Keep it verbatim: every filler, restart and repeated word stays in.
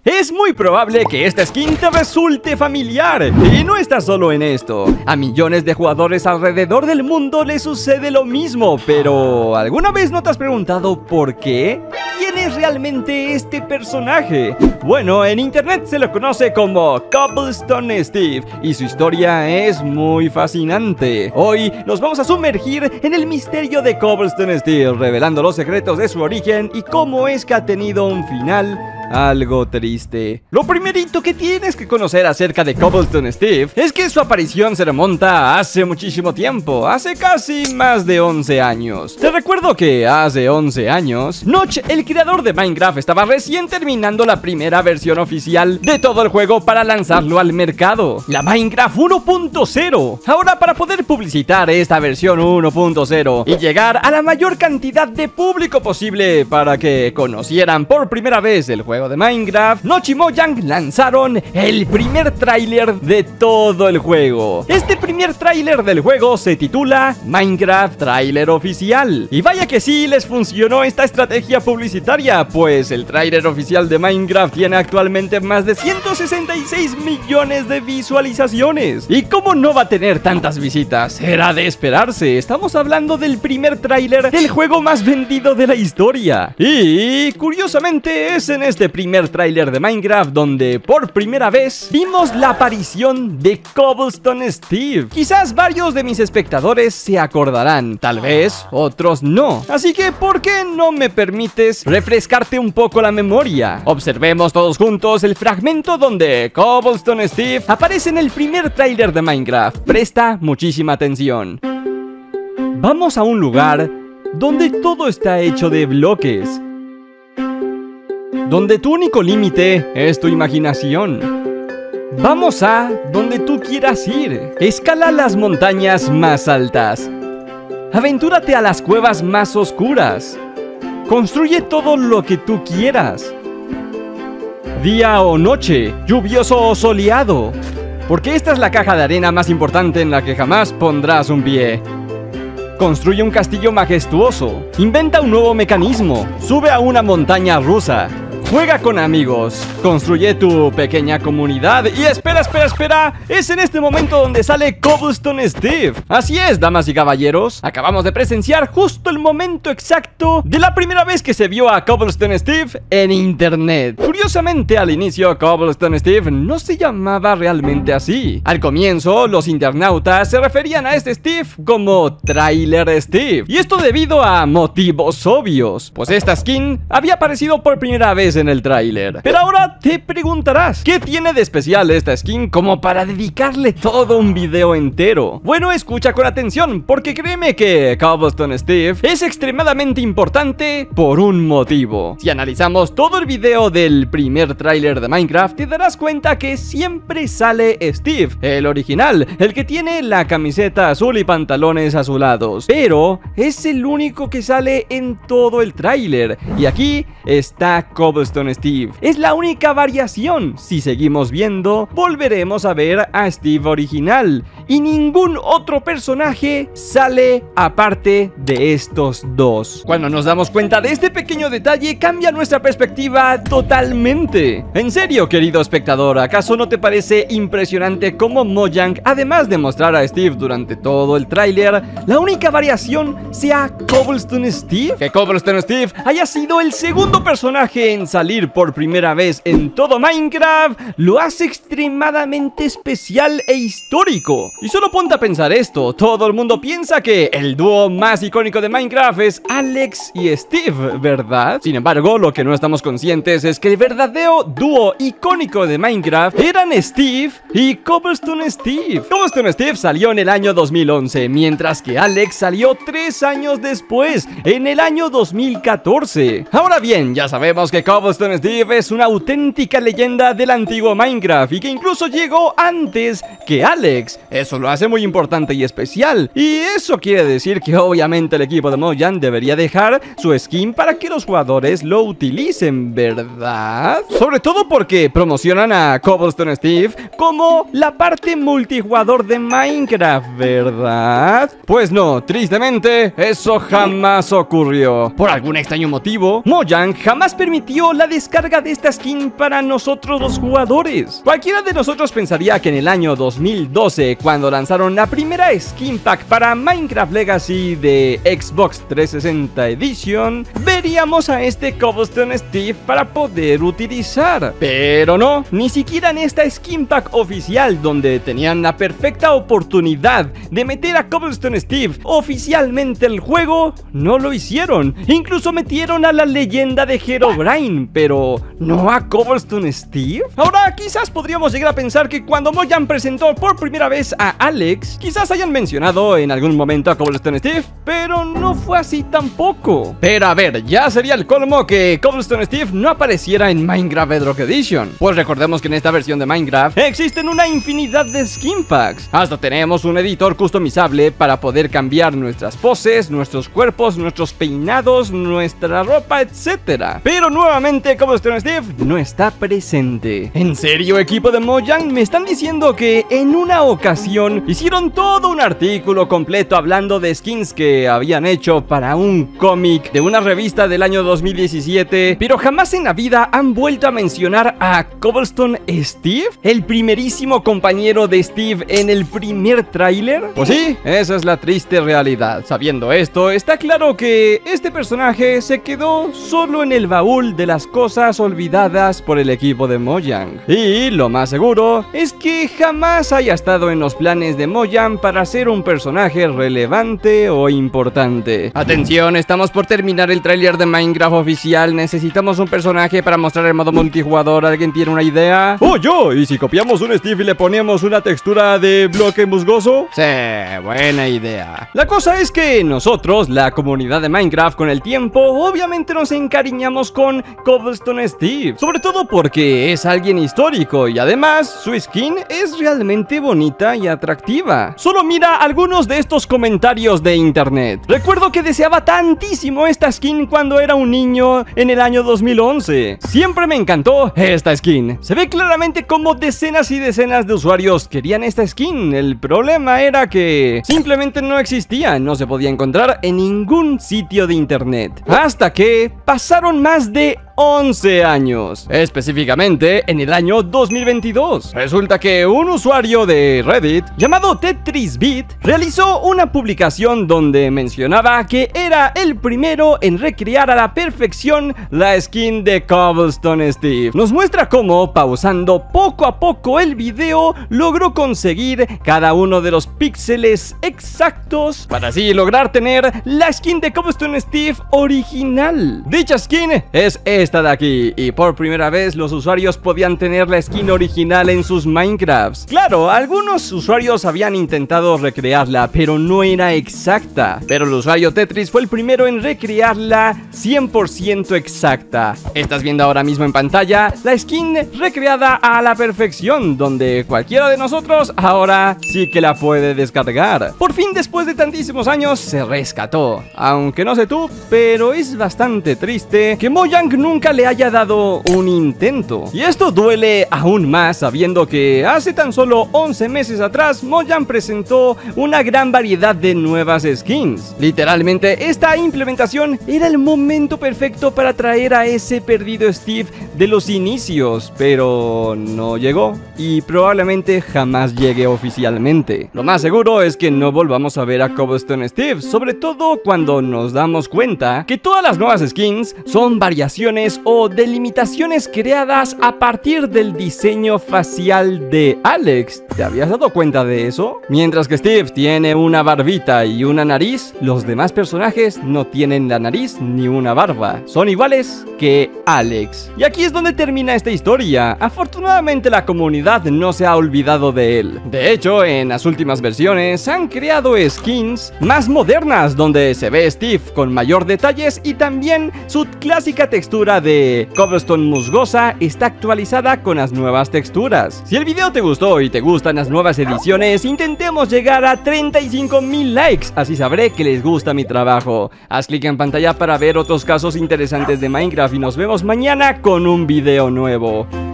Es muy probable que esta skin te resulte familiar. Y no estás solo en esto. A millones de jugadores alrededor del mundo les sucede lo mismo. Pero, ¿alguna vez no te has preguntado por qué? ¿Quién es realmente este personaje? Bueno, en internet se lo conoce como Cobblestone Steve y su historia es muy fascinante. Hoy nos vamos a sumergir en el misterio de Cobblestone Steve, revelando los secretos de su origen y cómo es que ha tenido un final algo triste. Lo primerito que tienes que conocer acerca de Cobblestone Steve es que su aparición se remonta a hace muchísimo tiempo, hace casi más de once años. Te recuerdo que hace once años, Notch, el creador de Minecraft, estaba recién terminando la primera versión oficial de todo el juego para lanzarlo al mercado, la Minecraft uno punto cero. Ahora, para poder publicitar esta versión uno punto cero y llegar a la mayor cantidad de público posible para que conocieran por primera vez el juego de Minecraft, Notch y Mojang lanzaron el primer tráiler de todo el juego. Este primer tráiler del juego se titula Minecraft Tráiler Oficial. Y vaya que sí les funcionó esta estrategia publicitaria, pues el tráiler oficial de Minecraft tiene actualmente más de ciento sesenta y seis millones de visualizaciones. ¿Y cómo no va a tener tantas visitas? Era de esperarse, estamos hablando del primer tráiler del juego más vendido de la historia. Y curiosamente es en este primer tráiler de Minecraft donde por primera vez vimos la aparición de Cobblestone Steve. Quizás varios de mis espectadores se acordarán, tal vez otros no. Así que, ¿por qué no me permites refrescarte un poco la memoria? Observemos todos juntos el fragmento donde Cobblestone Steve aparece en el primer tráiler de Minecraft. Presta muchísima atención. Vamos a un lugar donde todo está hecho de bloques, donde tu único límite es tu imaginación. Vamos a donde tú quieras ir. Escala las montañas más altas. Aventúrate a las cuevas más oscuras. Construye todo lo que tú quieras. Día o noche, lluvioso o soleado. Porque esta es la caja de arena más importante en la que jamás pondrás un pie. Construye un castillo majestuoso. Inventa un nuevo mecanismo. Sube a una montaña rusa. Juega con amigos, construye tu pequeña comunidad y espera, espera, espera, es en este momento donde sale Cobblestone Steve. Así es, damas y caballeros, acabamos de presenciar justo el momento exacto de la primera vez que se vio a Cobblestone Steve en internet. Curiosamente, al inicio Cobblestone Steve no se llamaba realmente así. Al comienzo, los internautas se referían a este Steve como Trailer Steve, y esto debido a motivos obvios, pues esta skin había aparecido por primera vez en el tráiler. Pero ahora te preguntarás, ¿qué tiene de especial esta skin como para dedicarle todo un video entero? Bueno, escucha con atención, porque créeme que Cobblestone Steve es extremadamente importante por un motivo. Si analizamos todo el video del primer tráiler de Minecraft, te darás cuenta que siempre sale Steve, el original, el que tiene la camiseta azul y pantalones azulados. Pero es el único que sale en todo el tráiler. Y aquí está Cobblestone Steve. Es la única variación. Si seguimos viendo, volveremos a ver a Steve original y ningún otro personaje sale aparte de estos dos. Cuando nos damos cuenta de este pequeño detalle, cambia nuestra perspectiva totalmente. En serio, querido espectador, ¿acaso no te parece impresionante cómo Mojang, además de mostrar a Steve durante todo el tráiler, la única variación sea Cobblestone Steve? Que Cobblestone Steve haya sido el segundo personaje en salir por primera vez en todo Minecraft lo hace extremadamente especial e histórico. Y solo ponte a pensar esto, todo el mundo piensa que el dúo más icónico de Minecraft es Alex y Steve, ¿verdad? Sin embargo, lo que no estamos conscientes es que el verdadero dúo icónico de Minecraft eran Steve y Cobblestone Steve. Cobblestone Steve salió en el año dos mil once, mientras que Alex salió tres años después, en el año dos mil catorce. Ahora bien, ya sabemos que Cobblestone Steve es una auténtica leyenda del antiguo Minecraft y que incluso llegó antes que Alex. Eso lo hace muy importante y especial. Y eso quiere decir que obviamente el equipo de Mojang debería dejar su skin para que los jugadores lo utilicen, ¿verdad? Sobre todo porque promocionan a Cobblestone Steve como la parte multijugador de Minecraft, ¿verdad? Pues no, tristemente, eso jamás ocurrió. Por algún extraño motivo, Mojang jamás permitió la descarga de esta skin para nosotros los jugadores. Cualquiera de nosotros pensaría que en el año dos mil doce, cuando lanzaron la primera skin pack para Minecraft Legacy de Xbox trescientos sesenta Edition, veríamos a este Cobblestone Steve para poder utilizar. Pero no, ni siquiera en esta skin pack oficial, donde tenían la perfecta oportunidad de meter a Cobblestone Steve oficialmente el juego, no lo hicieron. Incluso metieron a la leyenda de Herobrine, pero no a Cobblestone Steve. Ahora quizás podríamos llegar a pensar que cuando Mojang presentó por primera vez a Alex, quizás hayan mencionado en algún momento a Cobblestone Steve, pero no fue así tampoco. Pero a ver, ya sería el colmo que Cobblestone Steve no apareciera en Minecraft Bedrock Edition, pues recordemos que en esta versión de Minecraft existen una infinidad de skin packs. Hasta tenemos un editor customizable para poder cambiar nuestras poses, nuestros cuerpos, nuestros peinados, nuestra ropa, etcétera. Pero nuevamente Cobblestone Steve no está presente. ¿En serio, equipo de Mojang? Me están diciendo que en una ocasión hicieron todo un artículo completo hablando de skins que habían hecho para un cómic de una revista del año dos mil diecisiete, pero jamás en la vida han vuelto a mencionar a Cobblestone Steve, el primerísimo compañero de Steve en el primer tráiler. Pues sí, esa es la triste realidad. Sabiendo esto, está claro que este personaje se quedó solo en el baúl de las cosas olvidadas por el equipo de Mojang. Y lo más seguro es que jamás haya estado en los planes de Mojang para ser un personaje relevante o importante. Atención, estamos por terminar el tráiler de Minecraft oficial. Necesitamos un personaje para mostrar el modo multijugador. ¿Alguien tiene una idea? ¡Oh, yo! ¿Y si copiamos un Steve y le ponemos una textura de bloque musgoso? Sí, buena idea. La cosa es que nosotros, la comunidad de Minecraft, con el tiempo, obviamente nos encariñamos con Cobblestone Steve, sobre todo porque es alguien histórico y además su skin es realmente bonita y atractiva. Solo mira algunos de estos comentarios de internet. Recuerdo que deseaba tantísimo esta skin cuando era un niño en el año dos mil once. Siempre me encantó esta skin. Se ve claramente como decenas y decenas de usuarios querían esta skin. El problema era que simplemente no existía, no se podía encontrar en ningún sitio de internet. Hasta que pasaron más de once años, específicamente en el año dos mil veintidós. Resulta que un usuario de Reddit llamado TetrisBit realizó una publicación donde mencionaba que era el primero en recrear a la perfección la skin de Cobblestone Steve. Nos muestra cómo, pausando poco a poco el video, logró conseguir cada uno de los píxeles exactos para así lograr tener la skin de Cobblestone Steve original. Dicha skin es esta de aquí, y por primera vez los usuarios podían tener la skin original en sus Minecrafts. Claro, algunos usuarios habían intentado recrearla, pero no era exacta. Pero el usuario Tetris fue el primero en recrearla cien por ciento exacta. Estás viendo ahora mismo en pantalla la skin recreada a la perfección, donde cualquiera de nosotros ahora sí que la puede descargar. Por fin, después de tantísimos años, se rescató. Aunque no sé tú, pero es bastante triste que Mojang nunca le haya dado un intento. Y esto duele aún más sabiendo que hace tan solo once meses atrás Mojang presentó una gran variedad de nuevas skins. Literalmente, esta implementación era el momento perfecto para traer a ese perdido Steve de los inicios, pero no llegó y probablemente jamás llegue oficialmente. Lo más seguro es que no volvamos a ver a Cobblestone Steve, sobre todo cuando nos damos cuenta que todas las nuevas skins son variaciones o delimitaciones creadas a partir del diseño facial de Alex. ¿Te habías dado cuenta de eso? Mientras que Steve tiene una barbita y una nariz, los demás personajes no tienen la nariz ni una barba. Son iguales que Alex. Y aquí es donde termina esta historia. Afortunadamente la comunidad no se ha olvidado de él. De hecho, en las últimas versiones han creado skins más modernas donde se ve Steve con mayor detalles y también su clásica textura de Cobblestone musgosa está actualizada con las nuevas texturas. Si el video te gustó y te gustan las nuevas ediciones, intentemos llegar a treinta y cinco mil likes, así sabré que les gusta mi trabajo. Haz clic en pantalla para ver otros casos interesantes de Minecraft y nos vemos mañana con un video nuevo.